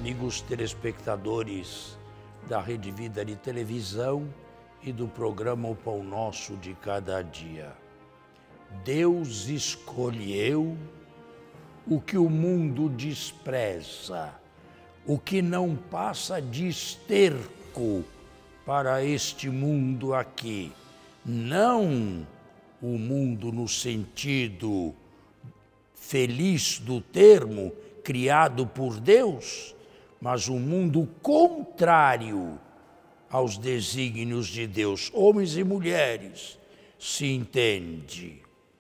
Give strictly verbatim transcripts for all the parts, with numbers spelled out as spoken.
amigos telespectadores da Rede Vida de televisão e do programa O Pão Nosso de Cada Dia. Deus escolheu o que o mundo despreza, o que não passa de esterco para este mundo aqui. Não o mundo no sentido feliz do termo, criado por Deus, mas o mundo contrário aos desígnios de Deus, homens e mulheres, se entende.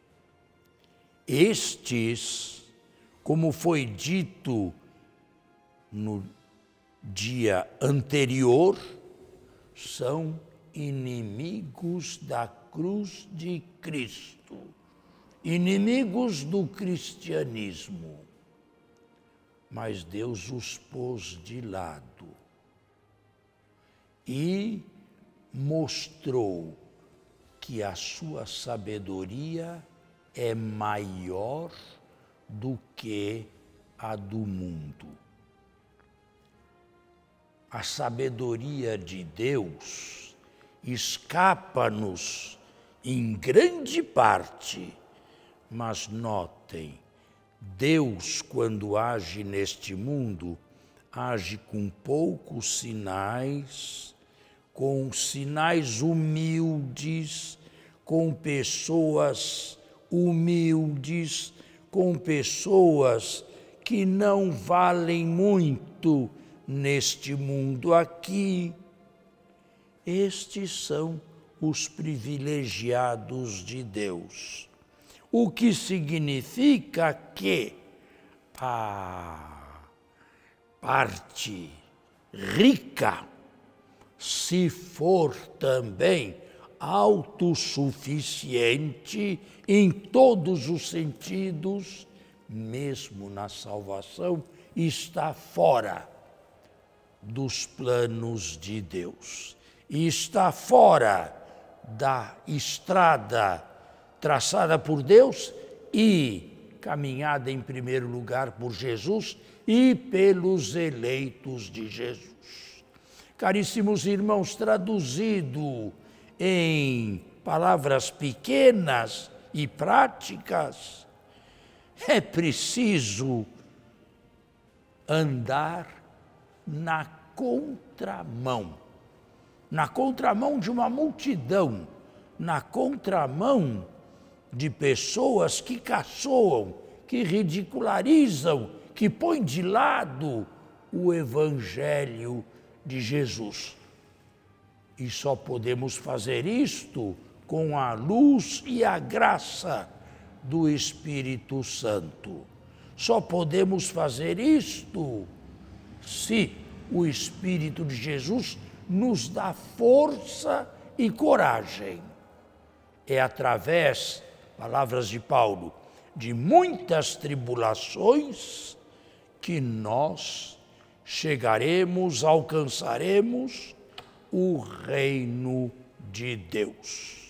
Estes, como foi dito no dia anterior, são inimigos da cruz de Cristo, inimigos do cristianismo. Mas Deus os pôs de lado e mostrou que a sua sabedoria é maior do que a do mundo. A sabedoria de Deus escapa-nos em grande parte, mas notem, Deus, quando age neste mundo, age com poucos sinais, com sinais humildes, com pessoas humildes, com pessoas que não valem muito neste mundo aqui. Estes são os privilegiados de Deus. O que significa que a parte rica, se for também autossuficiente em todos os sentidos, mesmo na salvação, está fora dos planos de Deus. E está fora da estrada traçada por Deus e caminhada em primeiro lugar por Jesus e pelos eleitos de Jesus. Caríssimos irmãos, traduzido em palavras pequenas e práticas, é preciso andar na contramão, na contramão de uma multidão, na contramão de pessoas que caçoam, que ridicularizam, que põem de lado o Evangelho de Jesus. E só podemos fazer isto com a luz e a graça do Espírito Santo. Só podemos fazer isto se o Espírito de Jesus nos dá força e coragem. É através, palavras de Paulo, de muitas tribulações que nós chegaremos, alcançaremos o reino de Deus.